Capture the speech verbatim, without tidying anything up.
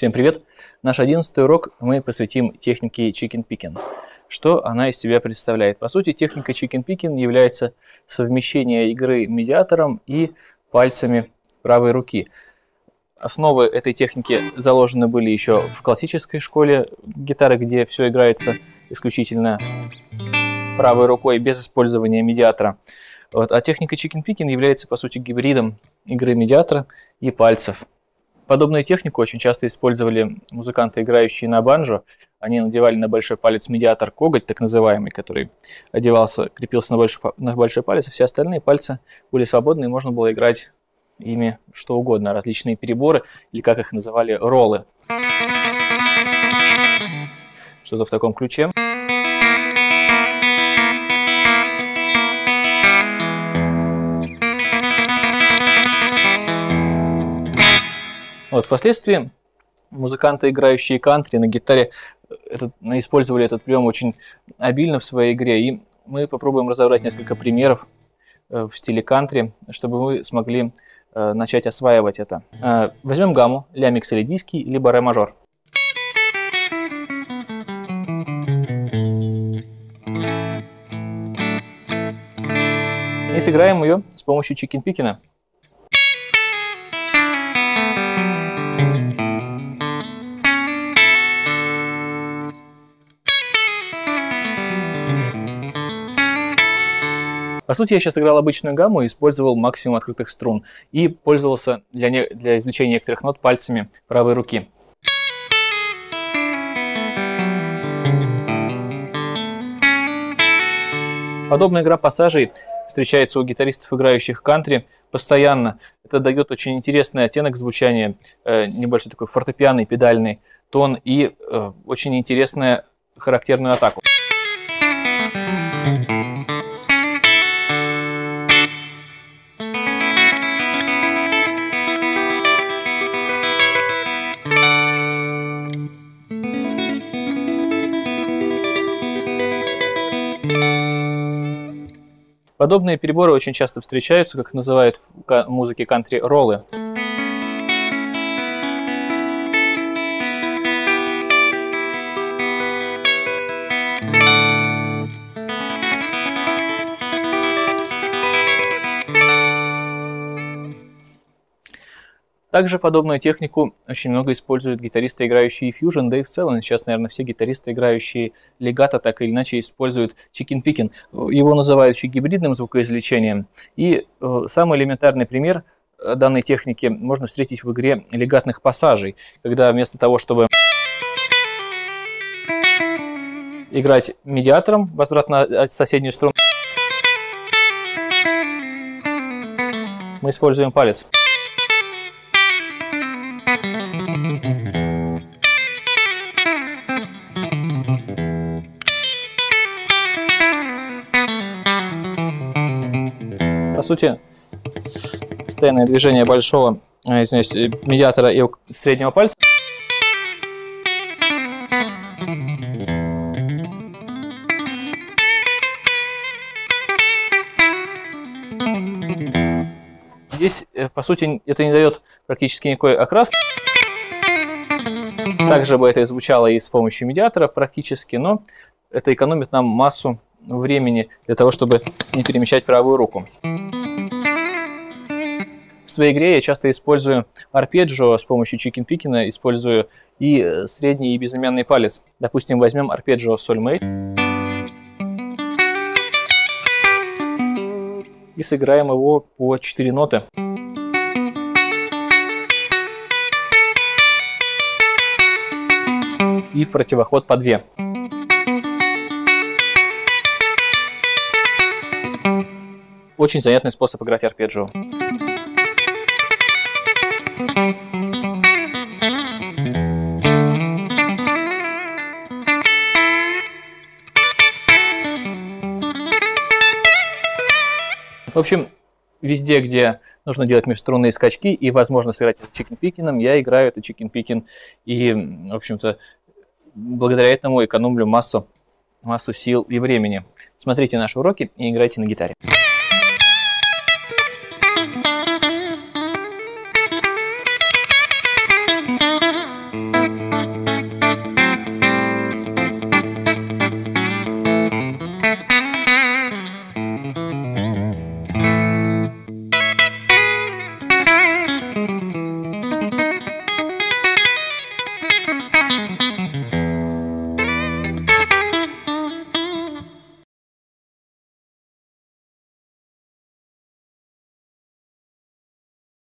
Всем привет! Наш одиннадцатый урок мы посвятим технике chicken picking. Что она из себя представляет? По сути, техника chicken picking является совмещение игры медиатором и пальцами правой руки. Основы этой техники заложены были еще в классической школе гитары, где все играется исключительно правой рукой, без использования медиатора. Вот. А техника chicken picking является, по сути, гибридом игры медиатора и пальцев. Подобную технику очень часто использовали музыканты, играющие на банджо. Они надевали на большой палец медиатор коготь, так называемый, который одевался, крепился на большой, на большой палец, и все остальные пальцы были свободны, и можно было играть ими что угодно, различные переборы, или как их называли, роллы. Что-то в таком ключе. Вот, впоследствии музыканты, играющие кантри на гитаре, этот, использовали этот прием очень обильно в своей игре. И мы попробуем разобрать несколько примеров в стиле кантри, чтобы вы смогли э, начать осваивать это. Э, возьмем гамму, ля миксолидийский, либо ре мажор. И сыграем ее с помощью chicken picking. По сути, я сейчас играл обычную гамму и использовал максимум открытых струн. И пользовался для, не... для извлечения некоторых нот пальцами правой руки. Подобная игра пассажей встречается у гитаристов, играющих кантри, постоянно. Это дает очень интересный оттенок звучания, э, небольшой такой фортепианный, педальный тон и э, очень интересную характерную атаку. Подобные переборы очень часто встречаются, как называют в музыке кантри, роллы. Также подобную технику очень много используют гитаристы, играющие фьюжн, да и в целом сейчас, наверное, все гитаристы, играющие легато, так или иначе используют chicken picking. Его называют еще гибридным звукоизвлечением. И э, самый элементарный пример данной техники можно встретить в игре легатных пассажей, когда вместо того, чтобы играть медиатором, возврат на соседнюю струну, мы используем палец. По сути, постоянное движение большого, извиняюсь, медиатора и среднего пальца здесь, по сути, это не дает практически никакой окраски. Также бы это и звучало и с помощью медиатора практически, но это экономит нам массу времени для того, чтобы не перемещать правую руку. В своей игре я часто использую арпеджио с помощью chicken picking, использую и средний, и безымянный палец. Допустим, возьмем арпеджио соль мэй и сыграем его по четыре ноты. И в противоход по две. Очень занятный способ играть арпеджио. В общем, везде, где нужно делать межструнные скачки и возможно сыграть chicken picking, я играю это chicken picking и, в общем-то, благодаря этому экономлю массу, массу сил и времени. Смотрите наши уроки и играйте на гитаре.